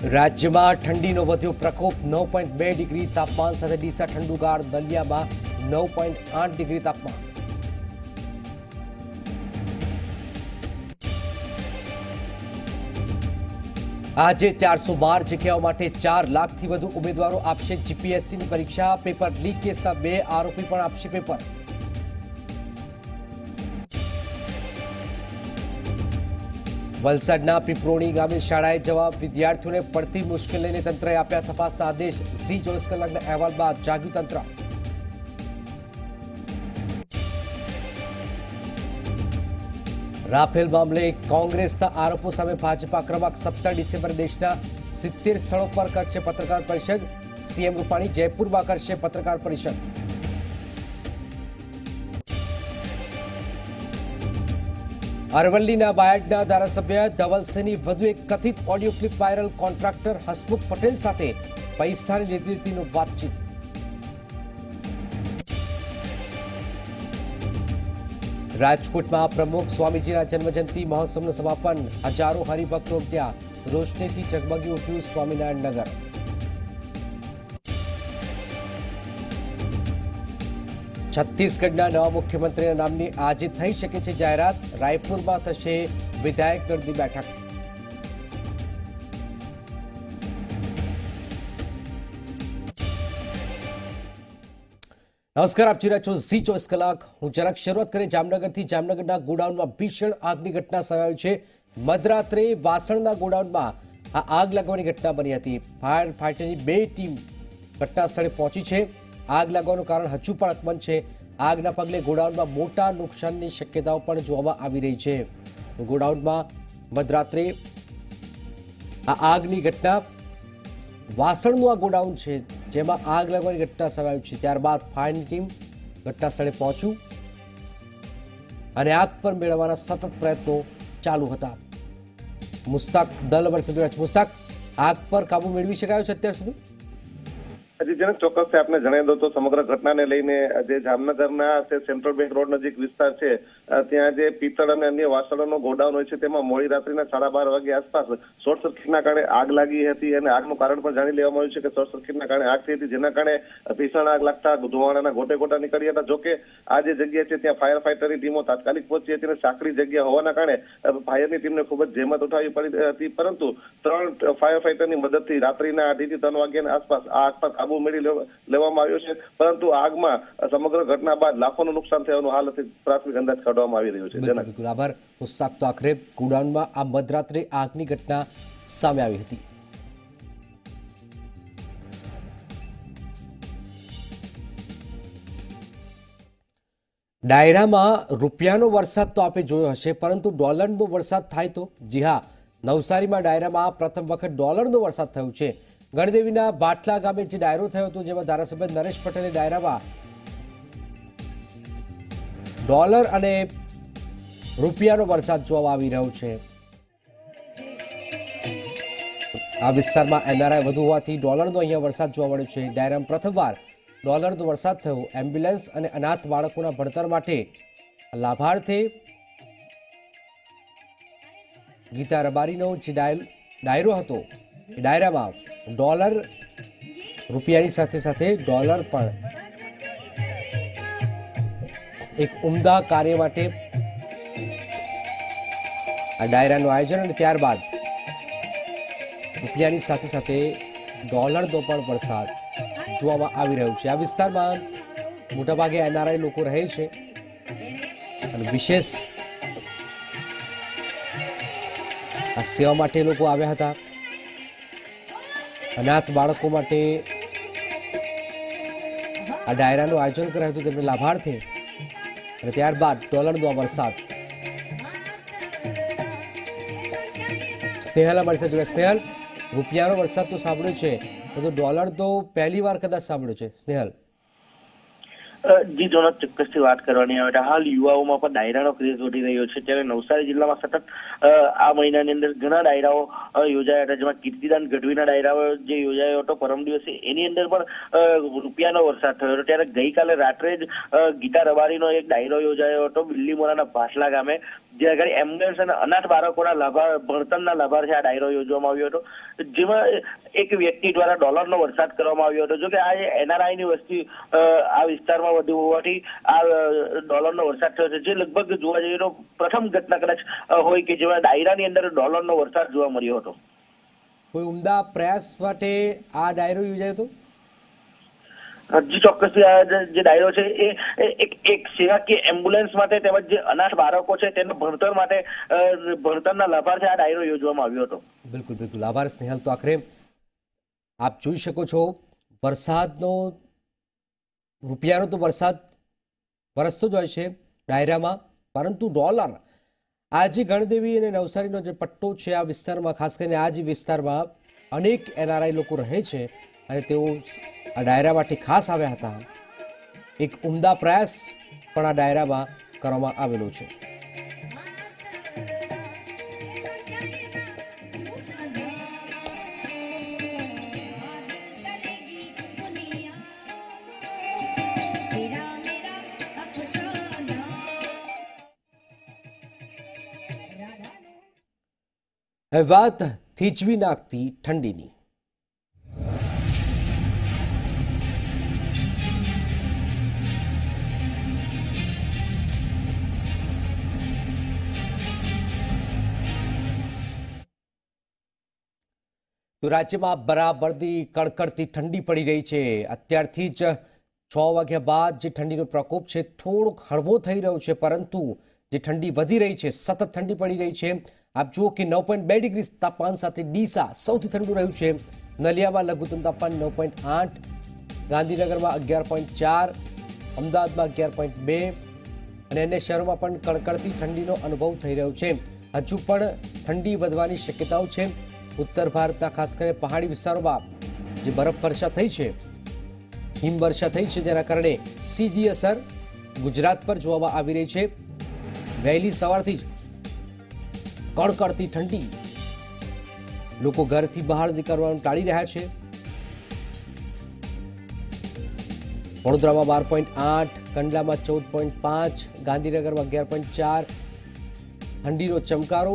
રાજ્યમાં ઠંડીનો વધ્યો પ્રકોપ 9.2 ડિગ્રી તાપમાન સાથે ડીસા ઠંડુગાર નલિયામાં 9.8 ડિગ્રી તાપમાન। આજે 412 જગ્યાઓ માટે 4 લાખથી વધુ ઉમેદવારો આપશે જીપીએસસીની પરીક્ષા। પેપર લીક કેસના 2 આરોપી પણ આપશે પેપર। વલસાડના પીપરોણી ગામે શાળાએ જવા વિદ્યાર્થીઓને પડતી મુશ્કેલ લઈને તંત્રએ આપ્યા તપાસના આદેશ। ઝી 24 કલાકના અહેવાલ બાદ જાગ્યું તંત્ર। રાફેલ મામલે કોંગ્રેસના આરોપો સામે ભાજપા ક્રમાંક 17 ડિસેમ્બર દેશના 70 સ્થળો પર કરશે પત્રકાર પરિષદ। સીએમ રૂપાણી જયપુરમાં કરશે પત્રકાર પરિષદ। અરવલ્લીના બાયડના ધારાસભ્ય ધવલસિંહની વધુ એક કથિત audio clip viral. Contractor Hasmukh Patel સાથે પૈસાની લીધેલીનો વાતચીત। રાજકોટમાં પ્રમુખ સ્વામીજીના જન્મજયંતિ મહોત્સવનું સમાપન। હજારો હરિભક્તો ઉમટ્યા। રોશનીથી ઝગમગી ઉઠ્યું સ્વામિનારાયણ નગર। છત્તીસગઢના નવા મુખ્યમંત્રીના નામની આજે થઈ શકે છે જાહેરાત। રાયપુરમાં થશે વિધાયક દળની બેઠક। नमस्कार, आप જોઈ રહ્યા છો ઝી 24 કલાક। હું જરાક શરૂઆત કરી જામનગરથી। જામનગરના ગોડાઉનમાં ભીષણ આગની ઘટના સામે છે। મધરાત્રે વાસણના ગોડાઉનમાં આ આગ લાગવાની ઘટના બની હતી। ફાયર ફાઇટરની 2 ટીમ ઘટના સ્થળે પહોંચી છે। આગ લાગવાનું કારણ હજુ પણ અકબંધ છે। આગના પગલે ગોડાઉનમાં મોટા નુકસાનની શક્યતાઓ પણ જોવામાં આવી રહી છે। ગોડાઉનમાં મધરાત્રે આ આગની ઘટના વાસણનું આ ગોડાઉન છે જેમાં આગ લાગવાની ઘટના સામે આવી છે। ત્યારબાદ ફાયરની ટીમ ઘટના સ્થળે પહોંચ્યું અને આગ પર મેળવવાના સતત પ્રયત્નો ચાલુ હતા। મુસ્તાક દલ વર્ષે જોડ્યા છે। મુસ્તાક, આગ પર કાબુ મેળવી શકાયો છે અત્યાર સુધી? અજીજનક ચોક્કસ આપને જણાવી દઉં તો સમગ્ર ઘટનાને લઈને જે જામનગરના સેન્ટ્રલ બેંક રોડ નજીક વિસ્તાર છે ત્યાં જે પિત્તળ અને અન્ય વાસણોનો ગોડાઉન હોય છે તેમાં મોડી રાત્રિના 12:30 વાગે આસપાસ શોર્ટ સર્કિટના કારણે આગ લાગી હતી અને આગનું કારણ પણ જાણી લેવામાં આવ્યું છે કે શોર્ટ સર્કિટના કારણે આગ થઈ હતી, જેના કારણે ભીષણ આગ લાગતા ધુમાડાના ગોટે ગોટા નીકળ્યા હતા। જોકે આ જે જગ્યા છે ત્યાં ફાયર ફાઇટરની ટીમો તાત્કાલિક પહોંચી હતી અને સાંકડી જગ્યા હોવાના કારણે ફાયરની ટીમને ખૂબ જ જહેમત ઉઠાવવી પડી હતી, પરંતુ 3 ફાયર ફાઇટરની મદદથી રાત્રિના 2:30 થી 3 વાગ્યાની આસપાસ આ આગ પર કાબુ મેળવી લેવામાં આવ્યો છે। પરંતુ આગમાં સમગ્ર ઘટના બાદ લાખોનું નુકસાન થયાનો હાલ પ્રાથમિક અંદાજ કાઢવામાં આવી રહ્યો છે। બિલકુલ આભાર મુસ્તાક। તો આખરે ગોડાઉનમાં આ મધરાત્રે આગની ઘટના સામે આવી હતી। ડાયરામાં રૂપિયાનો વરસાદ તો આપે જોયો હશે, પરંતુ ડોલરનો વરસાદ થાય તો? જી હા, નવસારીમાં ડાયરામાં પ્રથમ વખત ડોલરનો વરસાદ થયો છે। ગણદેવીના બાટલા ગામે જે ડાયરો થયો હતો જેમાં ધારાસભ્ય નરેશ પટેલે ડાયરામાં ડોલર અને રૂપિયાનો વરસાદ જોવા આવી રહ્યો છે। આ વિસ્તારમાં એનઆરઆઈ વધુ હોવાથી ડોલરનો અહીંયા વરસાદ જોવા મળ્યો છે। ડાયરામાં પ્રથમવાર ડોલરનો વરસાદ થયો। એમ્બ્યુલન્સ અને અનાથ બાળકોના ભણતર માટે લાભાર્થે ગીતા રબારીનો જે ડાયરો હતો એ ડાયરામાં ડોલર રૂપિયાની સાથે સાથે ડોલર પણ એક ઉમદા કાર્ય માટે આ ડાયરાનું આયોજન અને ત્યારબાદ રૂપિયાની સાથે સાથે ડોલરનો પણ વરસાદ જોવામાં આવી રહ્યો છે। આ વિસ્તારમાં મોટાભાગે એનઆરઆઈ લોકો રહે છે અને વિશેષ આ સેવા માટે લોકો આવ્યા હતા। અનાથ બાળકો માટે આ ડાયરાનું આયોજન કરાયું હતું તેમને લાભાર્થે અને ત્યારબાદ ડોલરનો આ વરસાદ। સ્નેહલ અમારી સાથે જોડે। સ્નેહલ, રૂપિયાનો વરસાદ તો સાંભળ્યો છે, પરંતુ ડોલર તો પહેલી વાર કદાચ સાંભળ્યો છે। સ્નેહલ, જી જોનક, ચોક્કસથી વાત કરવાની આવે હાલ યુવાઓમાં પણ ડાયરાનો ક્રેઝ વધી રહ્યો છે। ત્યારે નવસારી જિલ્લામાં સતત આ મહિનાની અંદર ઘણા ડાયરાઓ યોજાયા હતા, જેમાં કીર્તિદાન ગઢવીના ડાયરાઓ જે યોજાયો હતો પરમ દિવસે, એની અંદર પણ રૂપિયાનો વરસાદ થયો હતો। ત્યારે ગઈકાલે રાત્રે જ ગીતા રબારીનો એક ડાયરો યોજાયો હતો બિલ્લીમોરાના ભાટલા ગામે। જે આગળ એમ્બ્યુલન્સ અને અનાથ બાળકોના ભણતરના લાભાર્થે આ ડાયરો યોજવામાં આવ્યો હતો, જેમાં એક વ્યક્તિ દ્વારા ડોલરનો વરસાદ કરવામાં આવ્યો હતો. જો કે આ એનઆરઆઈની વસ્તી આ વિસ્તારમાં વધુ હોવાથી આ ડોલરનો વરસાદ થયો છે, જે લગભગ જોવા જઈએ તો પ્રથમ ઘટના કદાચ હોય કે જેમાં ડાયરાની અંદર ડોલરનો વરસાદ જોવા મળ્યો હતો. કોઈ ઉમદા પ્રયાસ માટે આ ડાયરો યોજાયો હતો? જી ચોક્કસથી આ જે ડાયરો છે એ એક સેવાકીય એમ્બ્યુલન્સ માટે તેમજ જે અનાથ બાળકો છે તેના ભણતર માટે ભણતરના લાભાર્થે આ ડાયરો યોજવામાં આવ્યો હતો. બિલકુલ બિલકુલ, આભાર સ્નેહલ. તો આખરે આપ જોઈ શકો છો વરસાદનો રૂપિયાનો તો વરસાદ વરસતો જ હોય છે ડાયરામાં, પરંતુ ડોલર આજે ગણદેવી અને નવસારીનો જે પટ્ટો છે આ વિસ્તારમાં, ખાસ કરીને આ જ વિસ્તારમાં અનેક એનઆરઆઈ લોકો રહે છે અને તેઓ આ ડાયરા માટે ખાસ આવ્યા હતા. એક ઉમદા પ્રયાસ પણ આ ડાયરામાં કરવામાં આવેલો છે. હવે વાત થીજવી નાખતી ઠંડીની. તો રાજ્યમાં બરાબરની કડકડતી ઠંડી પડી રહી છે. અત્યારથી જ 6 વાગ્યા બાદ જે ઠંડીનો પ્રકોપ છે થોડોક હળવો થઈ રહ્યો છે, પરંતુ જે ઠંડી વધી રહી છે, સતત ઠંડી પડી રહી છે. આપ જુઓ કે 9.2 ડિગ્રી તાપમાન સાથે ડીસા સૌથી ઠંડુ રહ્યું છે. નલિયામાં લઘુત્તમ તાપમાન 9.8, ગાંધીનગરમાં 11.4, અમદાવાદમાં 11.2 અને અન્ય શહેરોમાં પણ કડકડતી ઠંડીનો અનુભવ થઈ રહ્યો છે. હજુ પણ ઠંડી વધવાની શક્યતાઓ છે. ઉત્તર ભારતના ખાસ કરીને પહાડી વિસ્તારોમાં જે બરફવર્ષા થઈ છે, હિમવર્ષા થઈ છે, જેના કારણે સીધી અસર ગુજરાત પર જોવામાં આવી રહી છે. વહેલી સવારથી જ કડકડતી ઠંડી, લોકો ઘરથી બહાર નીકળવાનું ટાળી રહ્યા છે. વડોદરામાં 12.8, કંડલામાં 14.5, ગાંધીનગરમાં 11.4. ઠંડીનો ચમકારો,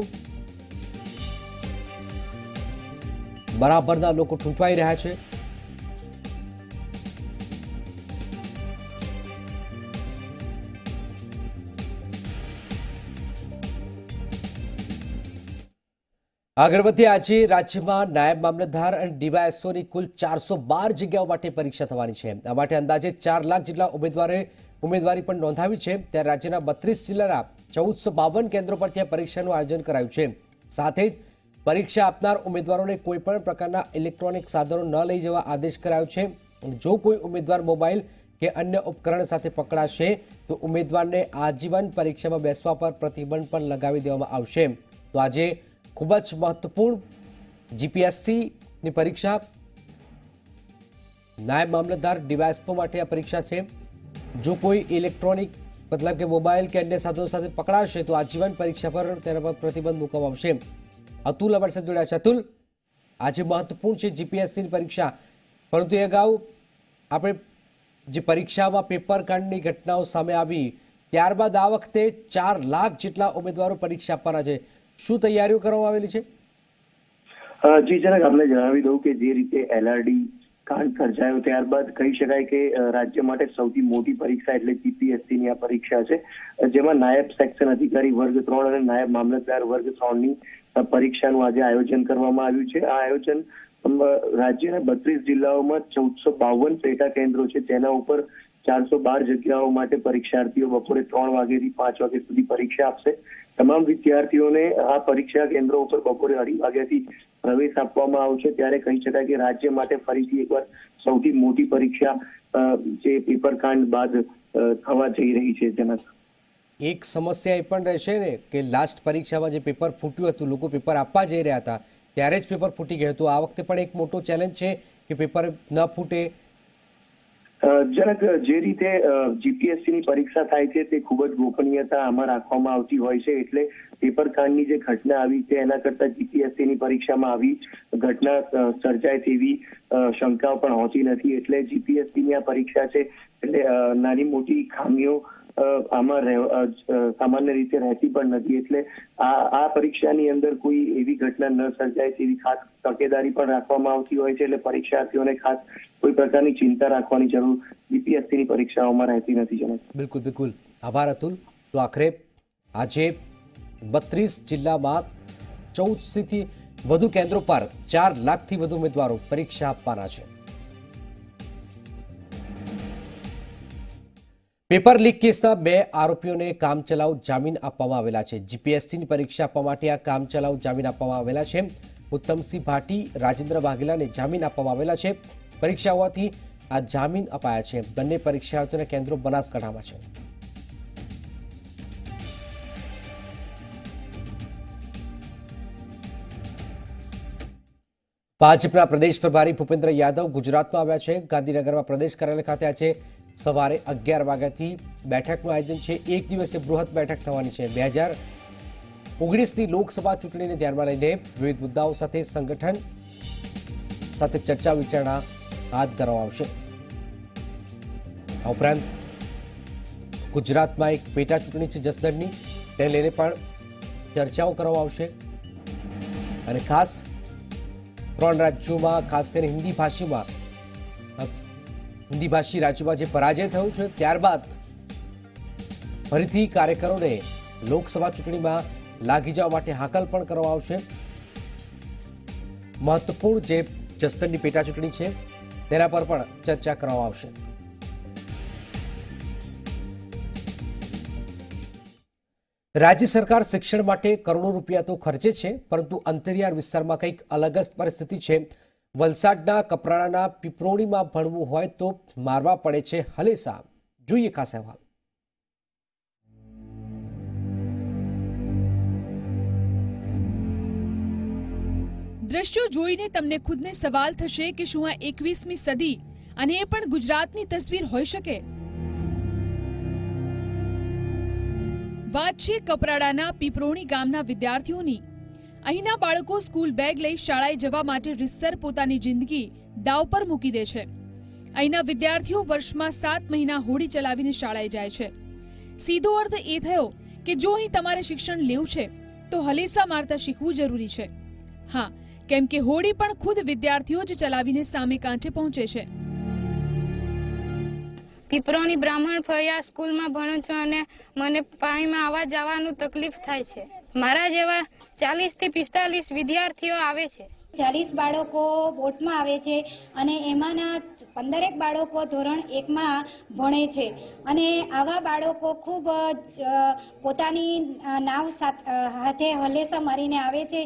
બરાબરના લોકો ઠૂંઠવાઈ રહ્યા છે. આગળ વધીએ. આજે રાજ્યમાં નાયબ મામલતદાર અને ડીવાયએસઓની કુલ 412 જગ્યાઓ માટે પરીક્ષા થવાની છે. આ માટે અંદાજે 4 લાખ જેટલા ઉમેદવારી પણ નોંધાવી છે. ત્યારે રાજ્યના 32 જિલ્લાના 1452 કેન્દ્રો પર ત્યાં પરીક્ષાનું આયોજન કરાયું છે. સાથે જ પરીક્ષા આપનાર ઉમેદવારોને કોઈપણ પ્રકારના ઇલેક્ટ્રોનિક સાધનો ન લઈ જવા આદેશ કરાયો છે. જો કોઈ ઉમેદવાર મોબાઈલ કે અન્ય ઉપકરણ સાથે પકડાશે તો ઉમેદવારને આજીવન પરીક્ષામાં બેસવા પર પ્રતિબંધ પણ લગાવી દેવામાં આવશે. તો આજે ખૂબ જ મહત્વપૂર્ણ જીપીએસસીની પરીક્ષા, નાયબ મામલતદાર ડીવાયએસપો માટે આ પરીક્ષા છે. જો કોઈ ઇલેક્ટ્રોનિક મતલબ કે મોબાઈલ કે અન્ય સાધનો સાથે પકડાશે તો આજીવન પરીક્ષા પર તેના પર પ્રતિબંધ મૂકવામાં આવશે. અતુલ અમારી સાથે જોડાયા છે. અતુલ, આજે મહત્વપૂર્ણ છે જીપીએસસીની પરીક્ષા, પરંતુ એ અગાઉ આપણે જે પરીક્ષામાં પેપર કાંડની ઘટનાઓ સામે આવી ત્યારબાદ આ વખતે 4 લાખ જેટલા ઉમેદવારો પરીક્ષા આપવાના છે. શું તૈયારીઓ કરવામાં આવેલી છે? જી જનક, આપણે જણાવી દઉં કે જે રીતે એલઆરડી કાંડ સર્જાયો ત્યારબાદ કહી શકાય કે રાજ્ય માટે સૌથી મોટી પરીક્ષા એટલે જીપીએસસીની આ પરીક્ષા છે, જેમાં નાયબ સેક્શન અધિકારી વર્ગ 3 અને નાયબ મામલતદાર વર્ગ 3ની પરીક્ષાનું આજે આયોજન કરવામાં આવ્યું છે. આ આયોજન રાજ્યના 32 જિલ્લાઓમાં 1452 પેટા કેન્દ્રો છે, તેના ઉપર 412 જગ્યાઓ માટે પરીક્ષાર્થીઓ બપોરે 3 વાગ્યાથી 5 વાગ્યા સુધી પરીક્ષા આપશે. તમામ વિદ્યાર્થીઓને આ પરીક્ષા કેન્દ્રો ઉપર બપોરે 2:30 વાગ્યાથી પ્રવેશ આપવામાં આવશે. ત્યારે કહી શકાય કે રાજ્ય માટે ફરીથી એકવાર સૌથી મોટી પરીક્ષા જે પેપર કાંડ બાદ થવા જઈ રહી છે. જનક, એક સમસ્યા એ પણ રહેશે ને કે લાસ્ટ પરીક્ષામાં જે પેપર ફૂટ્યું હતું, લોકો પેપર આપવા જઈ રહ્યા હતા ત્યારે જ પેપર ફૂટી ગયું હતું. આ વખતે પણ એક મોટો ચેલેન્જ છે કે પેપર ન ફૂટે. જનક, જે રીતે જીપીએસસીની પરીક્ષા થાય છે તે ખૂબ જ ગોપનીયતા આમાં રાખવામાં આવતી હોય છે, એટલે પેપર કાંડની જે ઘટના આવી છે એના કરતા જીપીએસસીની પરીક્ષામાં આવી ઘટના સર્જાય તેવી શંકાઓ પણ હોતી નથી. એટલે જીપીએસસીની આ પરીક્ષા છે એટલે નાની મોટી ખામીઓ આમાં સામાન્ય રીતે રહેતી પણ નથી. એટલે આ પરીક્ષાની અંદર કોઈ એવી ઘટના ન સર્જાય તેવી ખાસ તકેદારી પણ રાખવામાં આવતી હોય છે. એટલે પરીક્ષાર્થીઓને ખાસ કોઈ પ્રકારની ચિંતા રાખવાની જરૂર જીપીએસસીની પરીક્ષાઓમાં રહેતી નથી. બિલકુલ બિલકુલ, આભાર અતુલ. તો આખરે આજે 32 જિલ્લામાં 1400થી વધુ કેન્દ્રો પર 4 લાખથી વધુ ઉમેદવારો પરીક્ષા આપવાના છે. પેપર લીક કેસના 2 આરોપીઓને કામચલાઉ જામીન આપવામાં આવેલા છે. જીપીએસસીની પરીક્ષા આપવા માટે આ કામચલાઉ જામીન આપવામાં આવેલા છે. ઉત્તમસિંહ ભાટી, રાજેન્દ્ર વાઘેલાને જામીન આપવામાં આવેલા છે. પરીક્ષા હોવાથી આ જામીન અપાયા છે. બંને પરીક્ષાર્થીઓના કેન્દ્રો બનાસકાંઠામાં છે. ભાજપના પ્રદેશ પ્રભારી ભૂપેન્દ્ર યાદવ ગુજરાતમાં આવ્યા છે. ગાંધીનગરમાં પ્રદેશ કાર્યાલય ખાતે આજે સવારે 11 વાગ્યાથી બેઠકનું આયોજન છે. એક દિવસે બૃહદ બેઠક થવાની છે. 2019ની લોકસભા ચૂંટણીને ધ્યાનમાં લઈને વિવિધ મુદ્દાઓ સાથે સંગઠન સાથે ચર્ચા વિચારણા હાથ ધરવામાં આવશે. આ ઉપરાંત ગુજરાતમાં એક પેટા ચૂંટણી છે જસદણની, તેને લઈને પણ ચર્ચાઓ કરવામાં આવશે. અને ખાસ 3 રાજ્યોમાં, ખાસ કરીને હિન્દી ભાષી રાજ્યોમાં જે પરાજય થયો છે ત્યારબાદ ફરીથી કાર્યકરોને લોકસભા ચૂંટણીમાં લાગી જવા માટે હાકલ પણ કરવામાં આવશે. મહત્વપૂર્ણ જે જસદણની પેટા ચૂંટણી છે તેના પર પણ ચર્ચા કરવામાં આવશે. રાજ્ય સરકાર શિક્ષણ માટે કરોડો રૂપિયા તો ખર્ચે છે, પરંતુ અંતરિયાળ વિસ્તારમાં કંઈક અલગ જ પરિસ્થિતિ છે. વલસાડના કપરાણાના પીપરોડીમાં ભણવું હોય તો મારવા પડે છે હલેસા. જોઈએ ખાસ અહેવાલ. દ્રશ્યો જોઈને તમને ખુદને સવાલ થશે કે શું આ 21મી સદી અને એ પણ ગુજરાતની તસવીર હોઈ શકે? વાત છે કપરાડાના પીપરોણી ગામના વિદ્યાર્થીઓની. અહીંના બાળકો સ્કૂલ બેગ લઈ શાળાએ જવા માટે રીતસર પોતાની જિંદગી દાવ પર મૂકી દે છે. અહીંના વિદ્યાર્થીઓ વર્ષમાં 7 મહિના હોડી ચલાવીને શાળાએ જાય છે. સીધો અર્થ એ થયો કે જો અહીં તમારે શિક્ષણ લેવું છે તો હલેસા મારતા શીખવું જરૂરી છે. હા, કેમ કે હોડી પણ ખુદ વિદ્યાર્થીઓ જ ચલાવીને સામે કાંઠે પહોંચે છે. પીપરોની બ્રાહ્મણ ફળિયા સ્કૂલમાં ભણું છું અને મને પાણીમાં આવવા જવાનું તકલીફ થાય છે. મારા જેવા 40 થી 45 વિદ્યાર્થીઓ આવે છે. 40 બાળકો બોટમાં આવે છે અને એમાંના 15 બાળકો ધોરણ 1માં ભણે છે. અને આવા બાળકો ખૂબ પોતાની નાવ હાથે હલેસા મારીને આવે છે.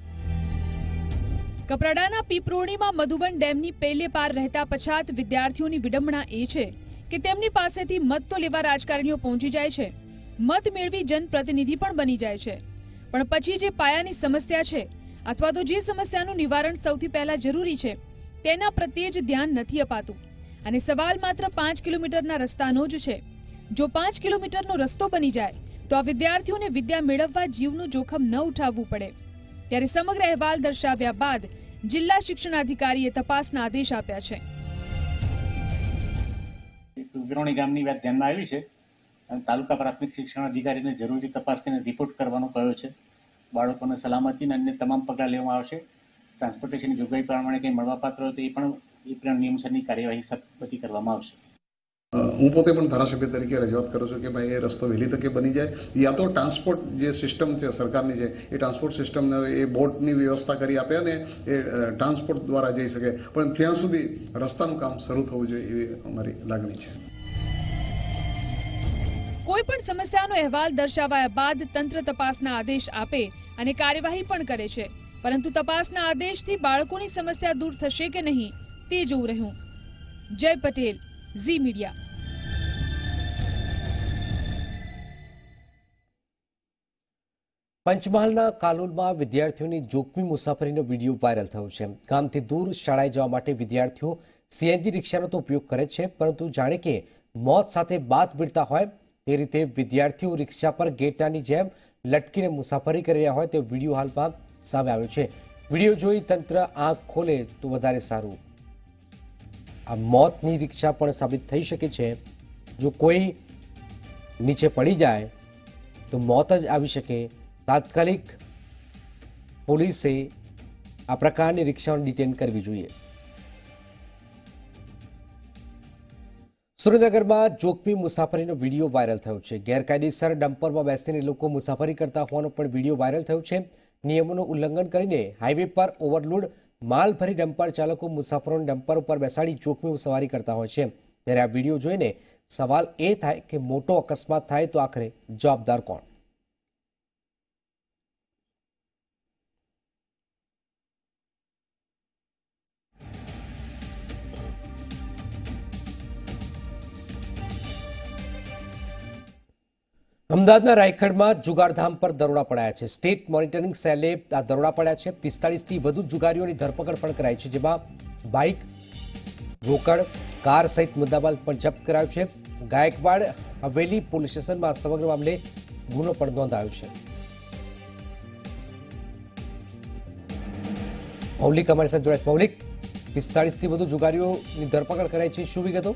કપરાડાના પીપરોણીમાં મધુબન ડેમની પેલે પાર રહેતા પછાત વિદ્યાર્થીઓની વિડંબણા એ છે કે તેમની પાસેથી મત તો લેવા રાજકારણીઓ પહોંચી જાય છે, મત મેળવી જનપ્રતિનિધિ પણ બની જાય છે, પણ પછી જે પાયાની સમસ્યા છે અથવા તો જે સમસ્યાનું નિવારણ સૌથી પહેલા જરૂરી છે તેના પ્રત્યે જ ધ્યાન નથી અપાતું. અને સવાલ માત્ર 5 કિલોમીટરના રસ્તાનો જ છે. જો 5 કિલોમીટરનો રસ્તો બની જાય તો આ વિદ્યાર્થીઓને વિદ્યા મેળવવા જીવનું જોખમ ન ઉઠાવવું પડે. ત્યારે સમગ્ર અહેવાલ દર્શાવ્યા બાદ જિલ્લા શિક્ષણાધિકારીએ તપાસના આદેશ આપ્યા છે. પીપરોણી ગામની વાત ધ્યાનમાં આવી છે અને તાલુકા પ્રાથમિક શિક્ષણ અધિકારીને જરૂરી તપાસ કરીને રિપોર્ટ કરવાનો કહ્યો છે. બાળકોને સલામતી અને અન્ય તમામ પગલાં લેવામાં આવશે. ટ્રાન્સપોર્ટેશનની જોગવાઈ પ્રમાણે કંઈ મળવાપાત્ર હોય તો એ પણ નિયમસરની કાર્યવાહી બધી કરવામાં આવશે. હું પોતે પણ ધારાસભ્ય તરીકે રજૂઆત કરું છું કે ભાઈ એ રસ્તો વહેલી તકે બની જાય, યા તો ટ્રાન્સપોર્ટ જે સિસ્ટમ છે સરકારની છે એ ટ્રાન્સપોર્ટ સિસ્ટમને એ બોટની વ્યવસ્થા કરી આપે અને એ ટ્રાન્સપોર્ટ દ્વારા જઈ શકે, પણ ત્યાં સુધી રસ્તાનું કામ શરૂ થવું જોઈએ એવી અમારી લાગણી છે. કોઈ પણ સમસ્યાનો અહેવાલ દર્શાવાયા બાદ તંત્ર તપાસના આદેશ આપે અને કાર્યવાહી પણ કરે છે, પરંતુ તપાસના આદેશથી બાળકોની સમસ્યા દૂર થશે કે નહીં તે જોવું રહ્યું. જય પટેલ, ઝી મીડિયા. પંચમહાલના કાલોલમાં વિદ્યાર્થીઓની જોખમી મુસાફરીનો વિડીયો વાયરલ થયો છે. ગામથી દૂર શાળાએ જવા માટે વિદ્યાર્થીઓ સીએનજી રિક્ષાનો તો ઉપયોગ કરે છે, પરંતુ જાણે કે મોત સાથે બાથ ભીડતા હોય તે રીતે વિદ્યાર્થીઓ રિક્ષા પર ગેટાની જેમ લટકીને મુસાફરી કરી રહ્યા હોય તે વિડીયો હાલમાં સામે આવ્યો છે. વિડીયો જોઈ તંત્ર આંખ ખોલે તો વધારે સારું. આ મોતની રિક્ષા પણ સાબિત થઈ શકે છે જો કોઈ નીચે પડી જાય તો મોત જ આવી શકે। તાત્કાલિક પોલીસે આ પ્રકારની રિક્ષાઓને ડિટેન કરવી જોઈએ। સુરેન્દ્રનગરમાં જોખમી મુસાફરીનો વિડીયો વાયરલ થયો છે। ગેરકાયદેસર ડમ્પરમાં બેસીને લોકો મુસાફરી કરતા હોવાનો પણ વિડીયો વાયરલ થયો છે। નિયમોનું ઉલ્લંઘન કરીને હાઈવે પર ઓવરલોડ માલ ભરી ડમ્પર ચાલકો મુસાફરોને ડમ્પર ઉપર બેસાડી જોખમી સવારી કરતા હોય છે। ત્યારે આ વિડીયો જોઈને સવાલ એ થાય કે મોટો અકસ્માત થાય તો આખરે જવાબદાર કોણ? અમદાવાદના રાયખડમાં જુગારધામ પર દરોડા પડ્યા છે। સ્ટેટ મોનિટરિંગ સેલે આ દરોડા પડ્યા છે। 45થી વધુ જુગારીઓની ધરપકડ પણ કરાઈ છે, જેમાં બાઇક, રોકડ, કાર સહિત મુદ્દામાલ પણ જપ્ત કરાયો છે। ગાયકવાડ હવેલી પોલીસ સ્ટેશનમાં સમગ્ર મામલે ગુનો પણ નોંધાયો છે। મૌલિક અમારી સાથે જોડાય। મૌલિક, 45થી વધુ જુગારીઓની ધરપકડ કરાઈ છે, શું વિગતો?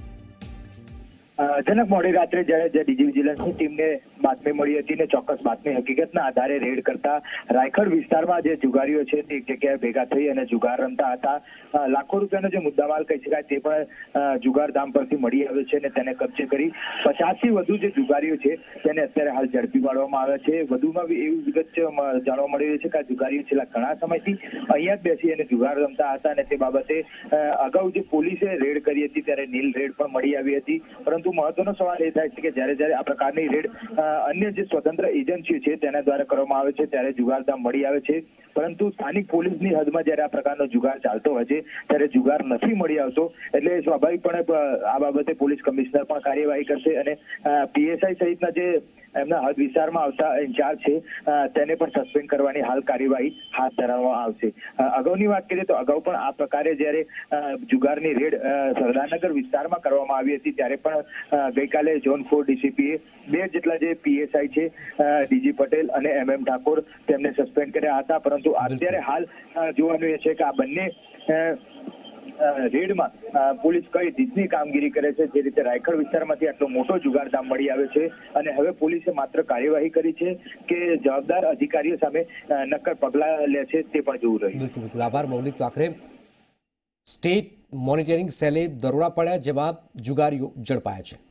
જનક, મોડી રાત્રે જ્યારે ડીજી વિજિલન્સની ટીમને બાતમી મળી હતી ને ચોક્કસ બાતમી હકીકતના આધારે રેડ કરતા રાયખડ વિસ્તારમાં જે જુગારીઓ છે તે એક જગ્યાએ ભેગા થઈ અને જુગાર રમતા હતા। લાખો રૂપિયાનો જે મુદ્દામાલ કહી શકાય તે પણ જુગારધામ પરથી મળી આવ્યો છે અને તેને કબજે કરી 50થી વધુ જે જુગારીઓ છે તેને અત્યારે હાલ ઝડપી પાડવામાં આવ્યા છે। વધુમાં એવી વિગત જાણવા મળી રહી છે કે આ જુગારીઓ છેલ્લા ઘણા સમયથી અહીંયા જ બેસી અને જુગાર રમતા હતા અને તે બાબતે અગાઉ જે પોલીસે રેડ કરી હતી ત્યારે નીલ રેડ પણ મળી આવી હતી। પરંતુ મહત્વનો સવાલ એ થાય છે કે જ્યારે આ પ્રકારની રેડ અન્ય જે સ્વતંત્ર એજન્સીઓ છે તેના દ્વારા કરવામાં આવે છે ત્યારે જુગારધામ મળી આવે છે, પરંતુ સ્થાનિક પોલીસની હદમાં જ્યારે આ પ્રકારનો જુગાર ચાલતો હોય છે ત્યારે જુગાર નથી મળી આવતો। એટલે સ્વાભાવિકપણે આ બાબતે પોલીસ કમિશનર પણ કાર્યવાહી કરશે અને પીએસઆઈ સહિતના જે એમના હદ વિસ્તારમાં આવતા ઇન્ચાર્જ છે તેને પણ સસ્પેન્ડ કરવાની હાલ કાર્યવાહી હાથ ધરવામાં આવશે। અગાઉની વાત કરીએ તો અગાઉ પણ આ પ્રકારે જ્યારે જુગારની રેડ સરદારનગર વિસ્તારમાં કરવામાં આવી હતી ત્યારે પણ ગઈકાલે ઝોન 4 ડીસીપીએ 2 જેટલા જે પીએસઆઈ છે ડીજી પટેલ અને MM ઠાકોર તેમને સસ્પેન્ડ કર્યા હતા। પરંતુ અત્યારે હાલ જોવાનું એ છે કે આ બંને રેડમાં પોલીસ કઈ રીતની કામગીરી કરે છે। જે રીતે રાયખડ વિસ્તારમાંથી આટલો મોટો જુગારધામ મળી આવે છે અને હવે પોલીસે માત્ર કાર્યવાહી કરી છે કે જવાબદાર અધિકારીઓ સામે નક્કર પગલાં લે છે તે પણ જોવું રહ્યું। બિલકુલ, આભાર મૌલિક। તો આખરે સ્ટેટ મોનિટરિંગ સેલે દરોડા પડ્યા, જેમાં જુગારીઓ ઝડપાયા છે।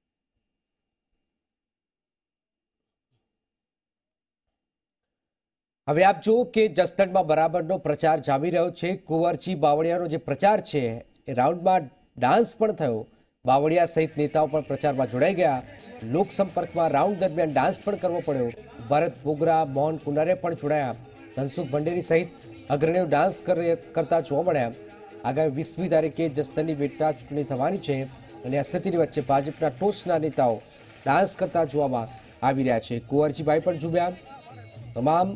હવે આપ જુઓ કે જસદણમાં બરાબરનો પ્રચાર જામી રહ્યો છે। કુંવરજી બાવળિયાનો જે પ્રચાર છે એ રાઉન્ડમાં ડાન્સ પણ થયો। બાવળિયા સહિત નેતાઓ પણ પ્રચારમાં જોડાઈ ગયા। લોકસંપર્કમાં રાઉન્ડ દરમિયાન ડાન્સ પણ કરવો પડ્યો। ભરત બોગરા, મોહન કુંડારે પણ જોડાયા। ધનસુખ ભંડેરી સહિત અગ્રણીઓ ડાન્સ કરતા જોવા મળ્યા। આગામી 20મી તારીખે જસદણની પેટા ચૂંટણી થવાની છે અને આ સ્થિતિની વચ્ચે ભાજપના ટોચના નેતાઓ ડાન્સ કરતા જોવામાં આવી રહ્યા છે। કુંવરજીભાઈ પણ ઝૂમ્યા। તમામ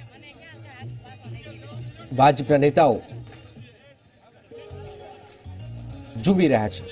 ભાજપના નેતાઓ ઝૂમી રહ્યા છે।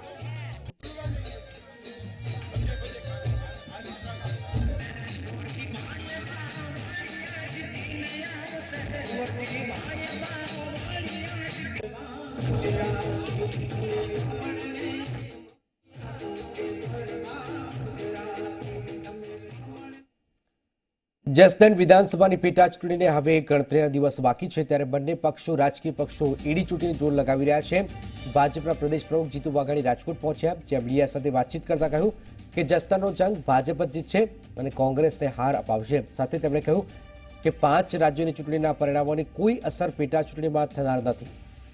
જસદણ વિધાનસભાની પેટા ચૂંટણીને હવે ગણતરીના દિવસ બાકી છે, ત્યારે બંને પક્ષો રાજકીય પક્ષો ઈડી ચૂંટણી જોર લગાવી રહ્યા છે। ભાજપના પ્રદેશ પ્રમુખ જીતુ વાઘાણી રાજકોટ પહોંચ્યા, જ્યાં મીડિયા સાથે વાતચીત કરતા કહ્યું કે જસદણનો જંગ ભાજપ જ જીતશે અને કોંગ્રેસને હાર અપાવશે। સાથે તેમણે કહ્યું કે 5 રાજ્યોની ચૂંટણીના પરિણામોની કોઈ અસર પેટા ચૂંટણીમાં થનાર નથી।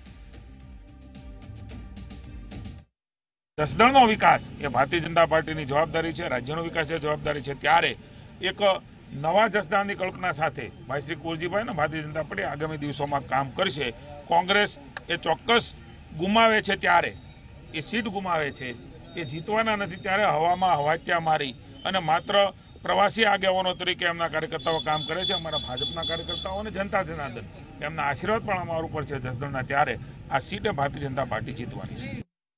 જસદણનો વિકાસ એ ભારતીય જનતા પાર્ટીની જવાબદારી છે, રાજ્યનો વિકાસ એ જવાબદારી છે। ત્યારે એક નવા જસદણની કલ્પના સાથે ભાઈ શ્રી કુંવરજીભાઈ અને ભારતીય જનતા પાર્ટી આગામી દિવસોમાં કામ કરશે। કોંગ્રેસ એ ચોક્કસ ગુમાવે છે, ત્યારે એ સીટ ગુમાવે છે, એ જીતવાના નથી, ત્યારે હવામાં હવાત્યા મારી અને માત્ર પ્રવાસી આગેવાનો તરીકે એમના કાર્યકર્તાઓ કામ કરે છે। અમારા ભાજપના કાર્યકર્તાઓ અને જનતા જનાર્દન એમના આશીર્વાદ પણ અમારા ઉપર છે જસદણના, ત્યારે આ સીટે ભારતીય જનતા પાર્ટી જીતવાની છે।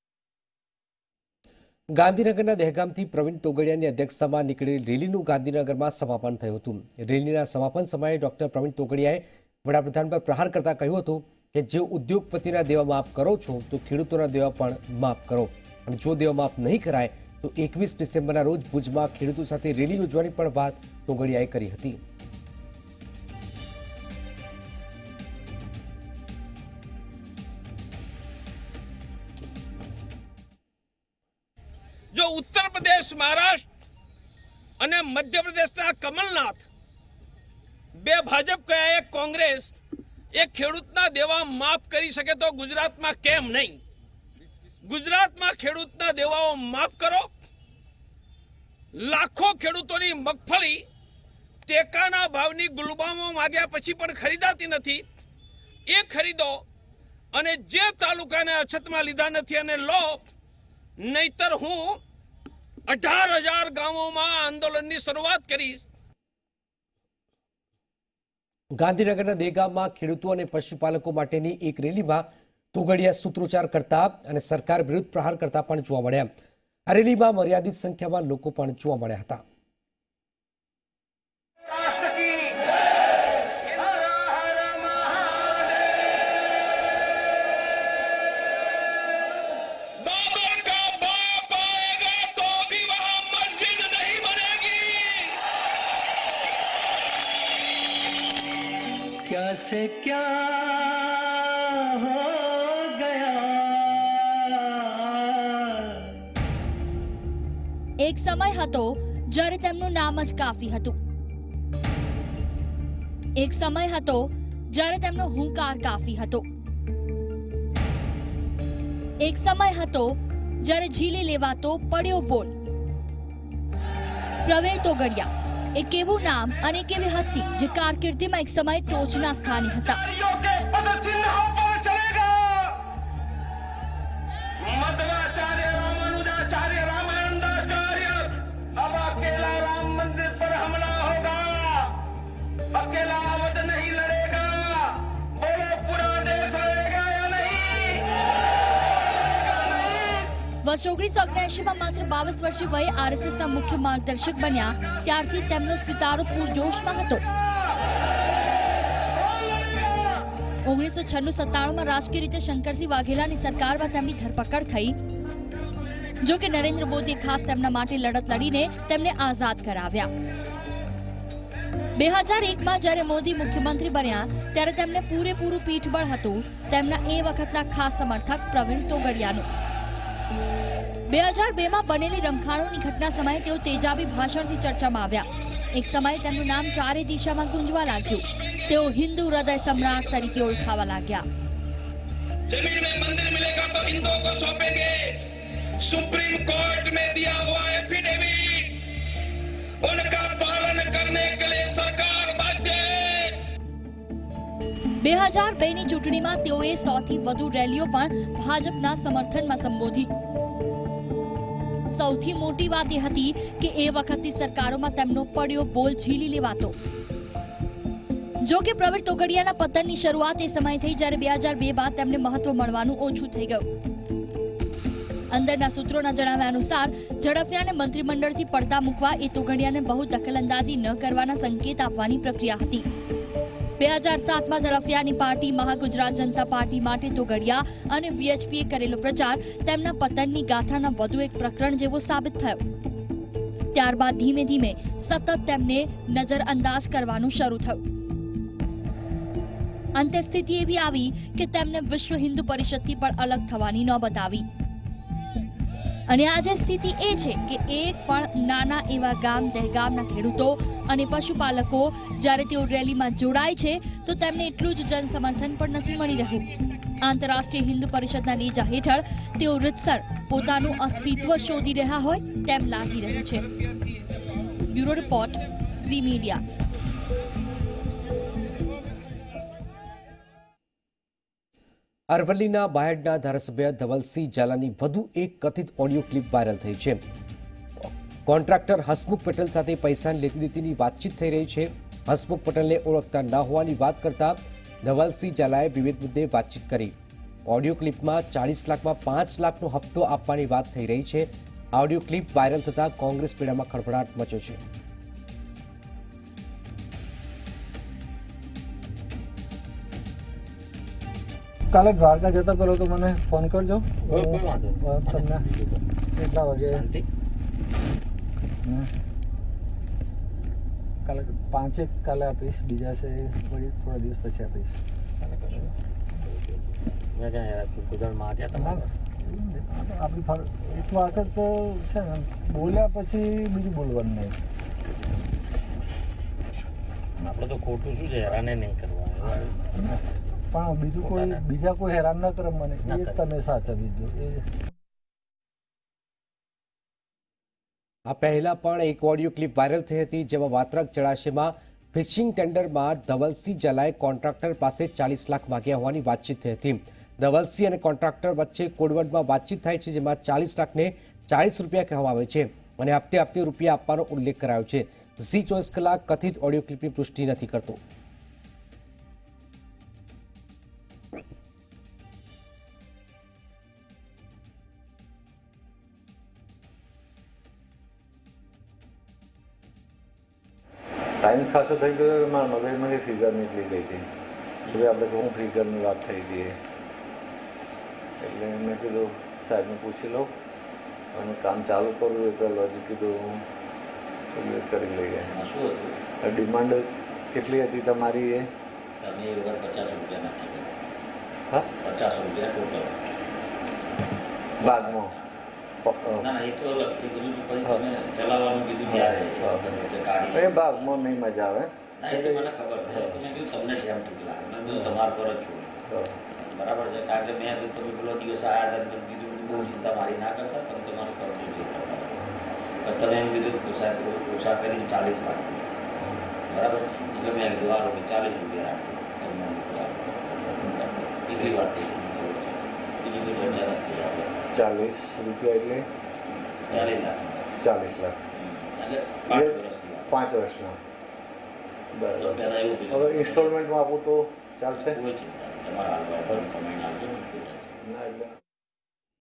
ગાંધીનગરના દહેગામથી પ્રવીણ તોગડિયાની અધ્યક્ષતામાં નીકળેલી રેલીનું ગાંધીનગરમાં સમાપન થયું હતું। રેલીના સમાપન સમયે ડોક્ટર પ્રવીણ તોગડિયાએ વડાપ્રધાન પર પ્રહાર કરતા કહ્યું હતું કે જો ઉદ્યોગપતિના દેવા માફ કરો છો તો ખેડૂતોના દેવા પણ માફ કરો, અને જો દેવા માફ નહીં કરાય તો 21 ડિસેમ્બરના રોજ ભુજમાં ખેડૂતો સાથે રેલી યોજવાની પણ વાત તોગડિયાએ કરી હતી. जो उत्तर प्रदेश, महाराष्ट्र અને મધ્યપ્રદેશના કમલનાથ બે ભાજપ કયા એક કોંગ્રેસ એક ખેડૂતના દેવા માફ કરી શકે તો ગુજરાતમાં કેમ નહીં? ગુજરાતમાં ખેડૂતના દેવાઓ માફ કરો. લાખો ખેડૂતોની મગફળી ટેકાના ભાવની ગુલબામો માગ્યા પછી પણ ખરીદાતી નથી. એ ખરીદો અને જે તાલુકાને અછતમાં લીધા નથી અને લો, નહીતર હું 18,000 ગામોમાં આંદોલનની શરૂઆત કરીશ. ગાંધીનગરના દેગામમાં ખેડૂતો અને પશુપાલકો માટેની એક રેલીમાં તોગડિયા સૂત્રોચ્ચાર કરતા અને સરકાર વિરુદ્ધ પ્રહાર કરતા પણ જોવા મળ્યા. આ રેલીમાં મર્યાદિત સંખ્યામાં લોકો પણ જોવા મળ્યા હતા. से क्या हो ગયા. એક સમય હતો જ્યારે તેમનું નામ જ કાફી હતું. એક સમય હતો જ્યારે તેમનો હુંકાર કાફી હતો. એક સમય હતો જ્યારે ઝીલી લેવાતો પડ્યો બોલ. પ્રવીણ તોગડિયા એક એવું નામ અને એક એવી હસ્તી જે કારકિર્દીમાં એક સમય ટોચના સ્થાને હતા. વર્ષ 1979માં માત્ર 22 વર્ષીય વયે આરએસએસના મુખ્ય માર્ગદર્શક બન્યા ત્યારથી તેમનો સિતારો પૂરજોશમાં હતો. 1996-97માં રાજકીય રીતે શંકરસિંહ વાઘેલાની સરકારમાં તેમની ધરપકડ થઈ. જો કે નરેન્દ્ર મોદીએ ખાસ તેમના માટે લડત લડીને તેમને આઝાદ કરાવ્યા. 2001માં જ્યારે મોદી મુખ્યમંત્રી બન્યા ત્યારે તેમને પૂરેપૂરું પીઠબળ હતું તેમના એ વખતના ખાસ સમર્થક પ્રવીણ તોગડિયાનું. 2002માં બનેલી રમખાણોની ઘટના સમયે તેઓ તેજાબી ભાષણથી ચર્ચામાં આવ્યા. એક સમયે તેમનું નામ ચારે દિશામાં ગુંજવા લાગ્યું. તેઓ હિન્દુ હૃદય સમ્રાટ તરીકે ઓળખાવા લાગ્યા. जमीन में मंदिर मिलेगा तो हिंदुओं को सौंपेंगे. सुप्रीम कोर्ट में दिया हुआ एफिडेविट उनका पालन करने के लिए सरकार बाध्य है. 2002ની ચૂંટણીમાં તેઓએ 100 થી વધુ રેલીઓ પણ ભાજપના સમર્થનમાં સંબોધી. સૌથી મોટી વાત એ હતી કે એ વખતની સરકારોમાં તેમનો પડ્યો બોલ ઝીલી લેવાતો. જો કે પ્રવીણ તોગડિયાના પતનની શરૂઆત એ સમય થઈ જ્યારે 2002 બાદ તેમને મહત્વ મળવાનું ઓછું થઈ ગયું. અંદરના સૂત્રોના જણાવ્યા અનુસાર ઝડફિયાને મંત્રીમંડળથી પડતા મૂકવા એ તોગડિયાને બહુ દખલઅંદાજી ન કરવાના સંકેત આપવાની પ્રક્રિયા હતી. 2007માં ઝડફિયાની પાર્ટી મહાગુજરાત જનતા પાર્ટી માટે તોગડિયા અને વીએચપીએ કરેલો પ્રચાર તેમના પતનની ગાથાના વધુ એક પ્રકરણ જેવો સાબિત થયો. ત્યારબાદ ધીમે ધીમે સતત તેમને નજરઅંદાજ કરવાનું શરૂ થયું. અંતે સ્થિતિ એવી આવી કે તેમને વિશ્વ હિન્દુ પરિષદથી પણ અલગ થવાની નોબત આવી. અને આજે સ્થિતિ એ છે કે એક પણ નાના એવા ગામ દહેગામના ખેડૂતો અને પશુપાલકો જ્યારે તેઓ રેલીમાં જોડાય છે તો તેમને એટલું જ જનસમર્થન પણ નથી મળી રહ્યું. આંતરરાષ્ટ્રીય હિન્દુ પરિષદના નેજા હેઠળ તેઓ રીતસર પોતાનું અસ્તિત્વ શોધી રહ્યા હોય તેમ લાગી રહ્યું છે. Bureau report, Zee media. અરવલ્લીના બાયડના ધારાસભ્ય ધવલસિંહ ઝાલાની વધુ એક કથિત ઓડિયો ક્લિપ વાયરલ થઈ છે. કોન્ટ્રાક્ટર હસમુખ પટેલ સાથે પૈસાની લેતી દેતીની વાતચીત થઈ રહી છે. હસમુખ પટેલને ઓળખતા ન હોવાની વાત કરતા ધવલસિંહ ઝાલાએ વિવિધ મુદ્દે વાતચીત કરી. ઓડિયો ક્લિપમાં 40 લાખમાં 5 લાખનો હપ્તો આપવાની વાત થઈ રહી છે. ઓડિયો ક્લિપ વાયરલ થતા કોંગ્રેસ પેડામાં ખળભળાટ મચ્યો છે. કાલે દ્વારકા જતા પેલો તો મને ફોન કરજો. તમને કેટલા વાગે કાલે 5 કાલે આપીશ, બીજા છે વળી થોડા દિવસ પછી આપીશ. આપણી એક વખત તો છે ને બોલ્યા પછી બીજું બોલવાનું નહીં. આપણે તો ખોટું શું છે, હેરાને નહીં કરવા, પણ બીજા કોઈ હેરાન ન કરે મને, એ તમે સાચવી દો. આ પહેલા પણ એક ઓડિયો ક્લિપ વાયરલ થઈ હતી, જેમાં વાત્રક જળાશયમાં ફિશિંગ ટેન્ડરમાં ધવલસિંહ ઝાલાએ કોન્ટ્રાક્ટર પાસે 40 લાખ માંગ્યા હોવાની વાતચીત થઈ હતી. ધવલસિંહ અને કોન્ટ્રાક્ટર વચ્ચે કોડવર્ડમાં વાતચીત થાય છે, જેમાં 40 લાખને 40 રૂપિયા કહેવામાં આવે છે અને હપ્તે હપ્તે રૂપિયા આપવાનો ઉલ્લેખ કરાયો છે. ઝી 24 કલાક કથિત ઓડિયો ક્લિપની પુષ્ટિ નથી કરતો. ટાઈમ ખાસો થઈ ગયો, મારા મગજમાંથી ફિગર નીકળી ગઈ હતી. હવે આપણે હું ફિગરની વાત થઈ હતી, એટલે મેં કીધું સાહેબને પૂછી લઉં અને કામ ચાલુ કરવું એટલે લોજિક કીધું કરી લઈએ. ડિમાન્ડ કેટલી હતી તમારી? એ તમે 50 રૂપિયા નક્કી કર્યા. હા, 50 રૂપિયા ટોટલ બાદમાં. ના એ તો અલગ, એ બધું પછી તમે ચલાવવાનું કીધું ત્યારે એ ભાગમાં નહીં મજા આવે. ના એ તો મને ખબર છે, તમે કીધું તમને જેમ ઠીક લાગે, મેં કીધું તમારા પર જ છોડ્યું. બરાબર છે, કારણ કે મેં તમે પેલો દિવસ આવ્યા હતા કીધું બહુ ચિંતા મારી ના કરતા, તમે તમારું કરજો જે કરતા. તમે એમ કીધું સાહેબ ઓછા કરીને 40 લાખ, બરાબર. એટલે મેં કીધું આ લોકો 40 રૂપિયા રાખજો, તમને એટલી વાત થઈ, બીજી કોઈ ચર્ચા નથી. 40 રૂપિયા એટલે 40 લાખ 5 વર્ષના. બરાબર. હવે ઇન્સ્ટોલમેન્ટમાં આપું તો ચાલશે? કોઈ ચિંતા, તમારા હાલવા કમાઈને આવજો.